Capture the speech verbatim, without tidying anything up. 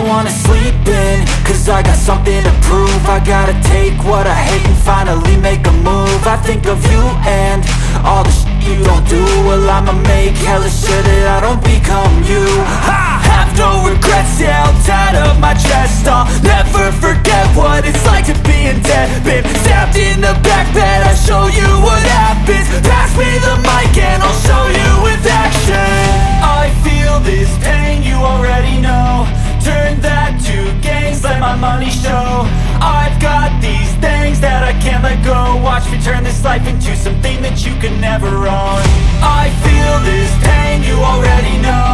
wanna sleep in, cause I got something to prove. I gotta take what I hate and finally make a move. I think of you and all the shit you don't do. Well, I'ma make hella sure that I don't become you. I have no regrets, yeah, I'll tie up my chest. I'll never forget what it's like to be in debt. Been stabbed in the back bed, I'll show you what happens. Pass me the mic and I'll show you with action. I feel this pain, you already know. Turn that to gains, let my money show. I've got these things that I can't let go. Watch me turn this life into something that you can never own. I feel this pain, you already know.